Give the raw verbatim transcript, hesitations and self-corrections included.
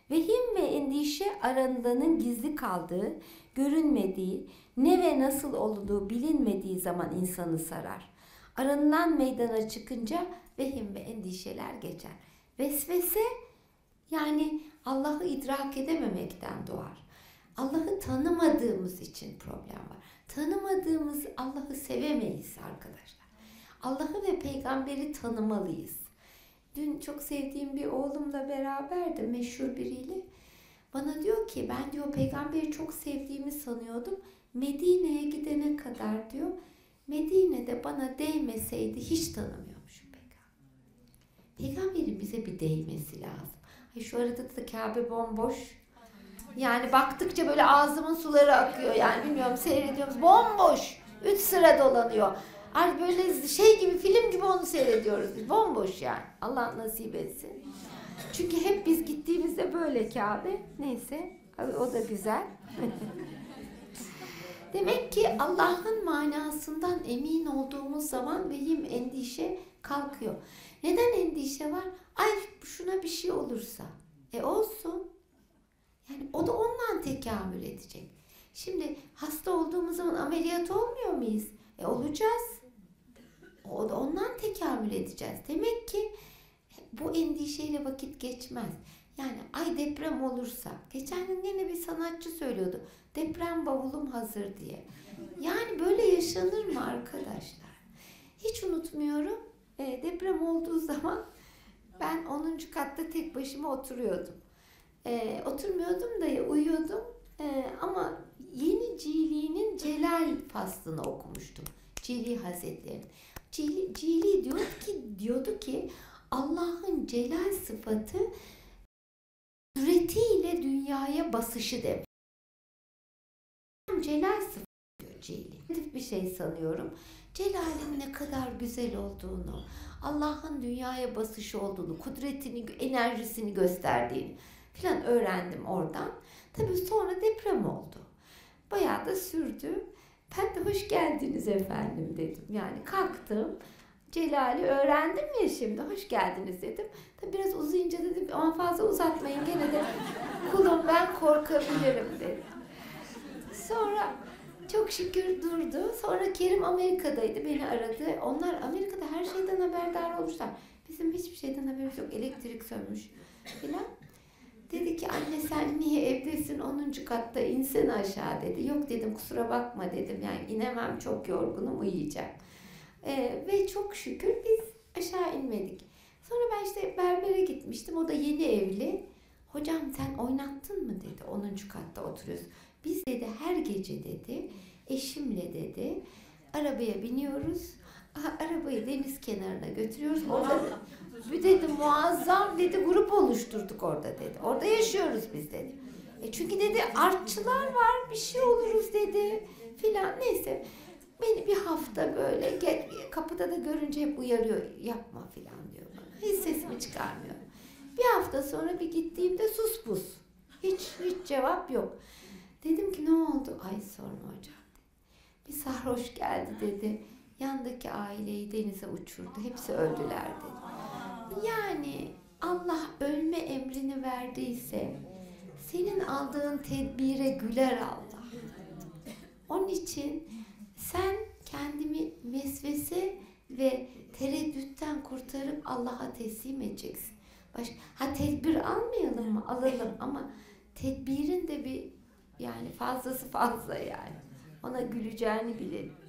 Vehim ve endişe arındanın gizli kaldığı, görünmediği, ne ve nasıl olduğu bilinmediği zaman insanı sarar. Arınılan meydana çıkınca vehim ve endişeler geçer. Vesvese yani Allah'ı idrak edememekten doğar. Allah'ı tanımadığımız için problem var. Tanımadığımız Allah'ı sevemeyiz arkadaşlar. Allah'ı ve peygamberi tanımalıyız. Dün çok sevdiğim bir oğlumla beraberdim, meşhur biriyle. Bana diyor ki ben diyor peygamberi çok sevdiğimi sanıyordum. Medine'ye gidene kadar diyor Medine'de bana değmeseydi hiç tanımıyormuşum peygamber. Peygamberin bize bir değmesi lazım. Ay şu arada da Kabe bomboş. Yani baktıkça böyle ağzımın suları akıyor. Yani bilmiyorum seyrediyoruz. Bomboş. Üç sıra dolanıyor. Ay böyle şey gibi film gibi onu seyrediyoruz biz. Bomboş yani. Allah nasip etsin. Çünkü hep biz gittiğimizde böyle Kabe. Neyse. O da güzel. Demek ki Allah'ın manasından emin olduğumuz zaman vehim, endişe kalkıyor. Neden endişe var? Ay şuna bir şey olursa. E olsun. Yani o da ondan tekamül edecek. Şimdi hasta olduğumuz zaman ameliyat olmuyor muyuz? E olacağız. O da ondan tekamül edeceğiz. Demek ki bu endişeyle vakit geçmez. Yani ay deprem olursa, geçen gün yine bir sanatçı söylüyordu. Deprem bavulum hazır diye. Yani böyle yaşanır mı arkadaşlar? Hiç unutmuyorum. E, deprem olduğu zaman ben onuncu katta tek başıma oturuyordum. E, oturmuyordum da uyuyordum. E, ama Yeni Cili'nin Celal faslını okumuştum. Cili Hazretleri'nin. Cili, Cili diyordu ki, diyordu ki Allah'ın celal sıfatı kudretiyle dünyaya basışı demek. Celal sıfatı diyor Cili. Bir şey sanıyorum. Celal'in ne kadar güzel olduğunu, Allah'ın dünyaya basışı olduğunu, kudretini, enerjisini gösterdiğini falan öğrendim oradan. Tabii sonra deprem oldu. Bayağı da sürdü. Ben de hoş geldiniz efendim dedim. Yani kalktım. Celal'i öğrendim ya şimdi. Hoş geldiniz dedim. Tabii biraz uzayınca dedim ama fazla uzatmayın gene de kulum ben korkabilirim dedim. Sonra çok şükür durdu. Sonra Kerim Amerika'daydı. Beni aradı. Onlar Amerika'da her şeyden haberdar olmuşlar. Bizim hiçbir şeyden haberimiz yok. Elektrik sönmüş falan. Dedi ki anne sen niye evdesin onuncu katta insene aşağı dedi. Yok dedim kusura bakma dedim. Yani inemem çok yorgunum uyuyacağım. Ee, ve çok şükür biz aşağı inmedik. Sonra ben işte berbere gitmiştim. O da yeni evli. Hocam sen oynattın mı dedi. onuncu katta oturuyoruz. Biz dedi her gece dedi eşimle dedi arabaya biniyoruz. Arabayı deniz kenarına götürüyoruz. Orada bir dedi muazzam dedi grup oluşturduk orada dedi. Orada yaşıyoruz biz dedi. E çünkü dedi artçılar var bir şey oluruz dedi filan neyse. Beni bir hafta böyle gel, kapıda da görünce hep uyarıyor yapma filan diyor bana. Hiç sesimi çıkarmıyor. Bir hafta sonra bir gittiğimde sus pus. Hiç hiç cevap yok. Dedim ki ne oldu? Ay sorma hocam. Bir sarhoş geldi dedi. Yandaki aileyi denize uçurdu. Hepsi öldüler dedi. Yani Allah ölme emrini verdiyse senin aldığın tedbire güler Allah. Onun için sen kendimi vesvese ve tereddütten kurtarıp Allah'a teslim edeceksin. Başka, ha tedbir almayalım mı? Alalım ama tedbirin de bir yani fazlası fazla yani. Ona güleceğini bilelim.